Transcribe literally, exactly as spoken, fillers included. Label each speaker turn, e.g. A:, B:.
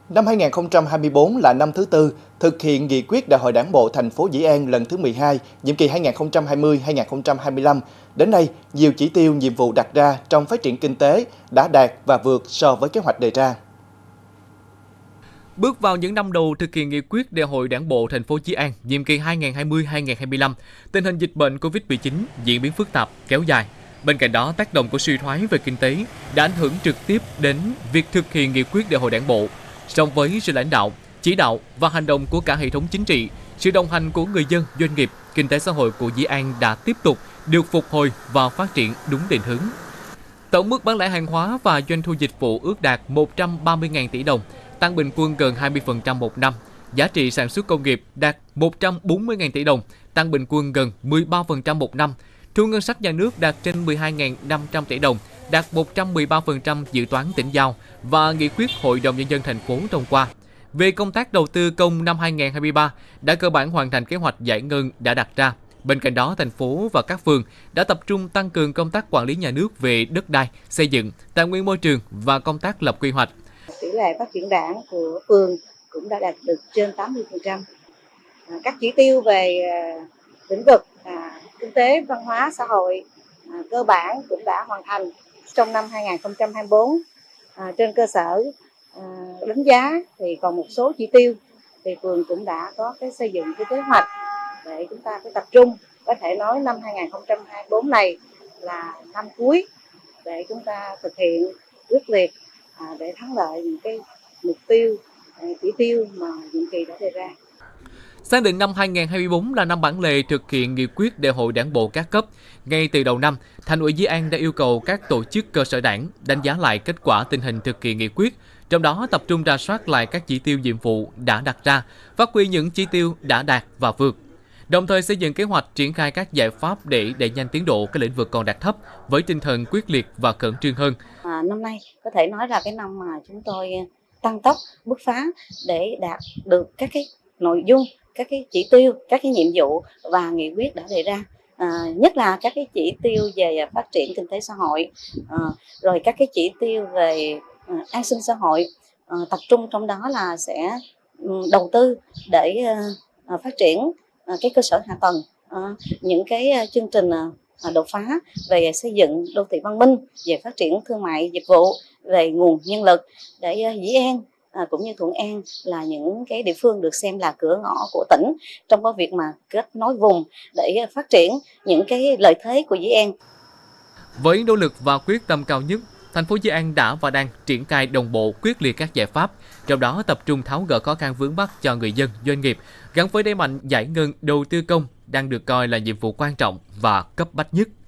A: Năm hai nghìn không trăm hai mươi tư là năm thứ tư thực hiện nghị quyết Đại hội Đảng bộ thành phố Dĩ An lần thứ mười hai, nhiệm kỳ hai nghìn không trăm hai mươi đến hai nghìn không trăm hai mươi lăm. Đến nay, nhiều chỉ tiêu nhiệm vụ đặt ra trong phát triển kinh tế đã đạt và vượt so với kế hoạch đề ra.
B: Bước vào những năm đầu thực hiện nghị quyết Đại hội Đảng bộ thành phố Dĩ An, nhiệm kỳ hai nghìn không trăm hai mươi đến hai nghìn không trăm hai mươi lăm, tình hình dịch bệnh Covid mười chín diễn biến phức tạp, kéo dài. Bên cạnh đó, tác động của suy thoái về kinh tế đã ảnh hưởng trực tiếp đến việc thực hiện nghị quyết Đại hội Đảng bộ. Song với sự lãnh đạo, chỉ đạo và hành động của cả hệ thống chính trị, sự đồng hành của người dân, doanh nghiệp, kinh tế xã hội của Dĩ An đã tiếp tục được phục hồi và phát triển đúng định hướng. Tổng mức bán lẻ hàng hóa và doanh thu dịch vụ ước đạt một trăm ba mươi nghìn tỷ đồng, tăng bình quân gần hai mươi phần trăm một năm. Giá trị sản xuất công nghiệp đạt một trăm bốn mươi nghìn tỷ đồng, tăng bình quân gần mười ba phần trăm một năm. Thu ngân sách nhà nước đạt trên mười hai nghìn năm trăm tỷ đồng, đạt một trăm mười ba phần trăm dự toán tỉnh giao và nghị quyết Hội đồng Nhân dân thành phố thông qua. Về công tác đầu tư công năm hai nghìn không trăm hai mươi ba, đã cơ bản hoàn thành kế hoạch giải ngân đã đặt ra. Bên cạnh đó, thành phố và các phường đã tập trung tăng cường công tác quản lý nhà nước về đất đai, xây dựng, tài nguyên môi trường và công tác lập quy hoạch.
C: Tỷ lệ phát triển đảng của phường cũng đã đạt được trên tám mươi phần trăm. Các chỉ tiêu về lĩnh vực à, kinh tế, văn hóa, xã hội à, cơ bản cũng đã hoàn thành trong năm hai nghìn không trăm hai mươi tư. À, trên cơ sở à, đánh giá thì còn một số chỉ tiêu thì phường cũng đã có cái xây dựng cái kế hoạch để chúng ta phải tập trung. Có thể nói năm hai nghìn không trăm hai mươi tư này là năm cuối để chúng ta thực hiện quyết liệt à, để thắng lợi những cái mục tiêu, chỉ tiêu mà nhiệm kỳ đã đề ra.
B: Xác định năm hai nghìn không trăm hai mươi tư là năm bản lề thực hiện nghị quyết Đại hội Đảng bộ các cấp. Ngay từ đầu năm, Thành ủy Dĩ An đã yêu cầu các tổ chức cơ sở đảng đánh giá lại kết quả tình hình thực hiện nghị quyết, trong đó tập trung rà soát lại các chỉ tiêu nhiệm vụ đã đặt ra, phát huy những chỉ tiêu đã đạt và vượt. Đồng thời xây dựng kế hoạch triển khai các giải pháp để đẩy nhanh tiến độ các lĩnh vực còn đạt thấp với tinh thần quyết liệt và khẩn trương hơn.
C: À, năm nay có thể nói là cái năm mà chúng tôi tăng tốc bứt phá để đạt được các cái nội dung, các cái chỉ tiêu, các cái nhiệm vụ và nghị quyết đã đề ra. À, nhất là các cái chỉ tiêu về phát triển kinh tế xã hội, à, rồi các cái chỉ tiêu về à, an sinh xã hội, à, tập trung trong đó là sẽ um, đầu tư để à, phát triển à, cái cơ sở hạ tầng, à, những cái chương trình à, đột phá về xây dựng đô thị văn minh, về phát triển thương mại dịch vụ, về nguồn nhân lực để à, Dĩ An À, cũng như Thuận An là những cái địa phương được xem là cửa ngõ của tỉnh trong cái việc mà kết nối vùng để phát triển những cái lợi thế của Dĩ An.
B: Với nỗ lực và quyết tâm cao nhất, thành phố Dĩ An đã và đang triển khai đồng bộ quyết liệt các giải pháp, trong đó tập trung tháo gỡ khó khăn vướng mắc cho người dân, doanh nghiệp, gắn với đẩy mạnh giải ngân đầu tư công đang được coi là nhiệm vụ quan trọng và cấp bách nhất.